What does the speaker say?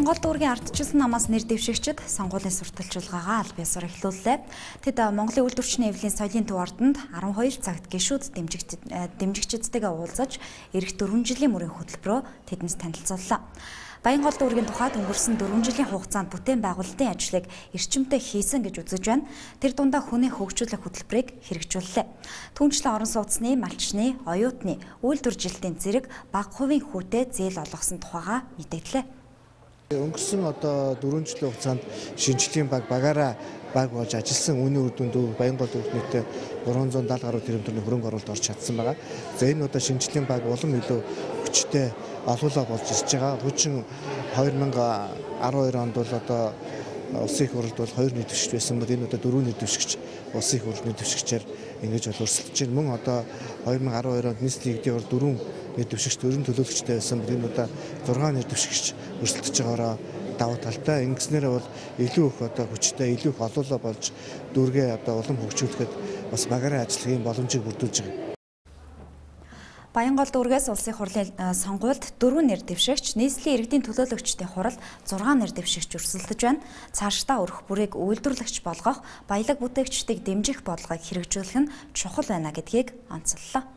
Баянгол дүүргийн ардчилсан намаас нэр дэвшигчид сонгуулийн сурталчилгаагаа аль биесээр эхлүүллээ. Тэд Монголын үйлдвэрчний эвлийн соёлын төв ордонд 12 цагт гишүүд дэмжигчидтэйгээ уулзаж эх 4 жилийн мөрийн хөтөлбөрөөр тэдэнд танилцууллаа. Баянгол дүүргийн тухайд өнгөрсөн 4 жилийн хугацаанд бүтээн байгуулалтын ажлыг эрчимтэй хийсэн гэж үзэж байна. Тэр дундаа хүний хөгжүүлэх хөтөлбөрийг хэрэгжүүллээ. Түүнчлэн орон сууцны, малчны, оюутны, үйлдвэр жилтийн зэрэг бага хувийн хүүтэй зээл олгосон тухайга мэдээллээ. Өнгөрсөн 4 жилийн хугацаанд шинжлэлийн багаараа баг болж ажилласан үнийн үр дүнд Баянгол дүүрт нийтдээ 370 гаруй тэрбум төгрөгийн хөрөнгө оруулалт орж чадсан байгаа. За энэ шинжлэлийн баг улам илүү хүчтэй олоолаа болж ирж байгаа. Хүчин 2012 онд бол улсын их хурлд бол 2 нийт дэвшигч байсан бол энэ 4 нийт дэвшигч улсын их хурлын дэвшигчээр ингэж өрсөлдөж байна. Мөн 2012 онд нийслэлийн нэгдийн хурлд 4 нийт дэвшигч 4 төлөөлөгчтэй байсан бол энэ 6 нийт дэвшигч өрсөлдөж байгаараа давуу талтай. Ингэснээр бол илүү их хүчтэй, илүү их олоолаа болж дүүргээ улам хөгжүүлэхэд бас багаараа ажиллах юм боломжийг бүрдүүлж байгаа. Баянгол дүүргээс улсын хурлын сонгуульд 4 нэр дэвшигч, нийслэлийн иргэдийн төлөөлөгчдийн хурал 6 нэр дэвшигч өрсөлдөж байна. Цаашдаа өрх бүрийг үйлдвэрлэгч болгох, баялаг бүтээгчдийг дэмжих бодлогыг хэрэгжүүлэх нь чухал байна гэдгийг онцоллоо.